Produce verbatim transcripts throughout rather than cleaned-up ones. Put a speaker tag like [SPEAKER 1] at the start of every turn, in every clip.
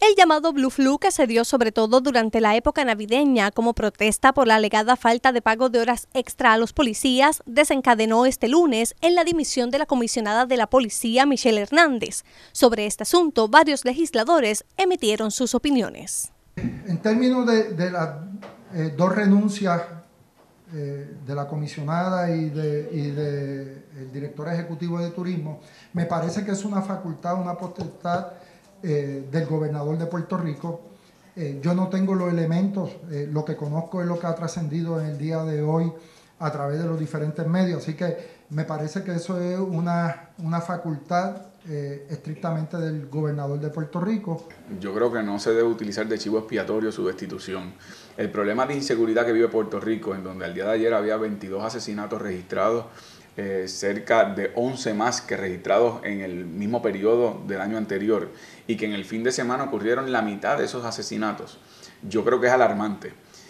[SPEAKER 1] El llamado Blue Flu, que se dio sobre todo durante la época navideña como protesta por la alegada falta de pago de horas extra a los policías, desencadenó este lunes en la dimisión de la comisionada de la policía, Michelle Hernández. Sobre este asunto, varios legisladores emitieron sus opiniones.
[SPEAKER 2] En términos de, de las eh, dos renuncias eh, de la comisionada y del y de el director ejecutivo de turismo, me parece que es una facultad, una potestad Eh, del gobernador de Puerto Rico. Eh, yo no tengo los elementos, eh, lo que conozco es lo que ha trascendido en el día de hoy a través de los diferentes medios, así que me parece que eso es una, una facultad eh, estrictamente del gobernador de Puerto Rico.
[SPEAKER 3] Yo creo que no se debe utilizar de chivo expiatorio su destitución. El problema de inseguridad que vive Puerto Rico, en donde al día de ayer había veintidós asesinatos registrados, Eh, cerca de once más que registrados en el mismo periodo del año anterior, y que en el fin de semana ocurrieron la mitad de esos asesinatos, yo creo que es alarmante,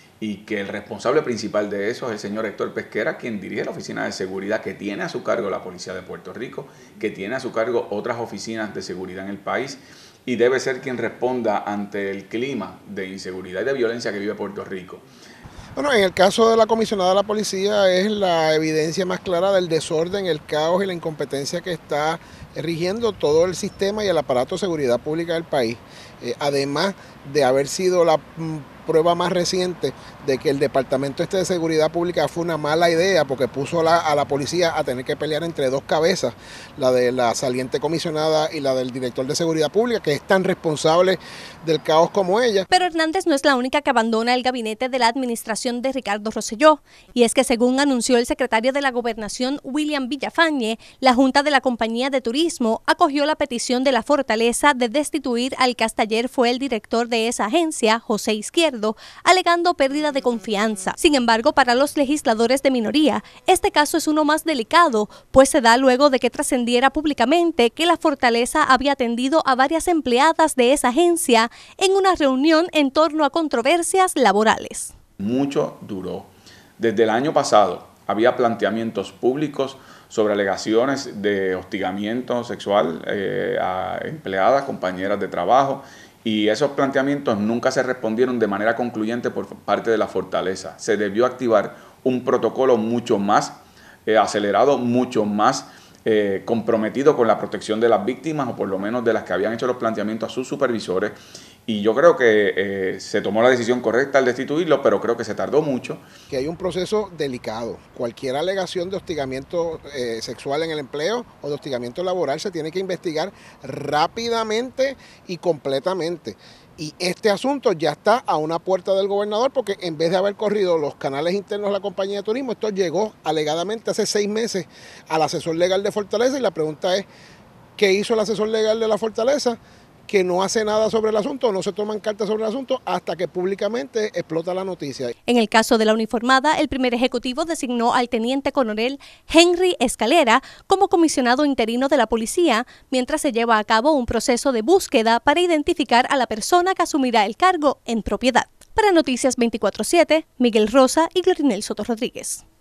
[SPEAKER 3] y que el responsable principal de eso es el señor Héctor Pesquera, quien dirige la oficina de seguridad que tiene a su cargo la Policía de Puerto Rico, que tiene a su cargo otras oficinas de seguridad en el país, y debe ser quien responda ante el clima de inseguridad y de violencia que vive Puerto Rico.
[SPEAKER 4] Bueno, en el caso de la comisionada de la policía es la evidencia más clara del desorden, el caos y la incompetencia que está rigiendo todo el sistema y el aparato de seguridad pública del país. Eh, además de haber sido la mm, prueba más reciente de que el Departamento este de Seguridad Pública fue una mala idea porque puso la, a la policía a tener que pelear entre dos cabezas, la de la saliente comisionada y la del director de Seguridad Pública, que es tan responsable del caos como ella.
[SPEAKER 1] Pero Hernández no es la única que abandona el gabinete de la administración de Ricardo Rosselló, y es que según anunció el secretario de la Gobernación, William Villafañe, la Junta de la Compañía de Turismo acogió la petición de la Fortaleza de destituir al que hasta ayer fue el director de esa agencia, José Izquierdo, alegando pérdida de confianza. Sin embargo, para los legisladores de minoría, este caso es uno más delicado, pues se da luego de que trascendiera públicamente que la Fortaleza había atendido a varias empleadas de esa agencia en una reunión en torno a controversias laborales.
[SPEAKER 3] Mucho duró. Desde el año pasado había planteamientos públicos sobre alegaciones de hostigamiento sexual eh, a empleadas, compañeras de trabajo, y esos planteamientos nunca se respondieron de manera concluyente por parte de la Fortaleza. Se debió activar un protocolo mucho más eh, acelerado, mucho más eh, comprometido con la protección de las víctimas, o por lo menos de las que habían hecho los planteamientos a sus supervisores, y yo creo que eh, se tomó la decisión correcta al destituirlo, pero creo que se tardó mucho.
[SPEAKER 4] Que hay un proceso delicado. Cualquier alegación de hostigamiento eh, sexual en el empleo o de hostigamiento laboral se tiene que investigar rápidamente y completamente. Y este asunto ya está a una puerta del gobernador, porque en vez de haber corrido los canales internos de la compañía de turismo, esto llegó alegadamente hace seis meses al asesor legal de Fortaleza, y la pregunta es, ¿qué hizo el asesor legal de la Fortaleza? Que no hace nada sobre el asunto, no se toman cartas sobre el asunto hasta que públicamente explota la noticia.
[SPEAKER 1] En el caso de la uniformada, el primer ejecutivo designó al teniente coronel Henry Escalera como comisionado interino de la policía, mientras se lleva a cabo un proceso de búsqueda para identificar a la persona que asumirá el cargo en propiedad. Para Noticias veinticuatro siete, Miguel Rosa y Glorinel Soto Rodríguez.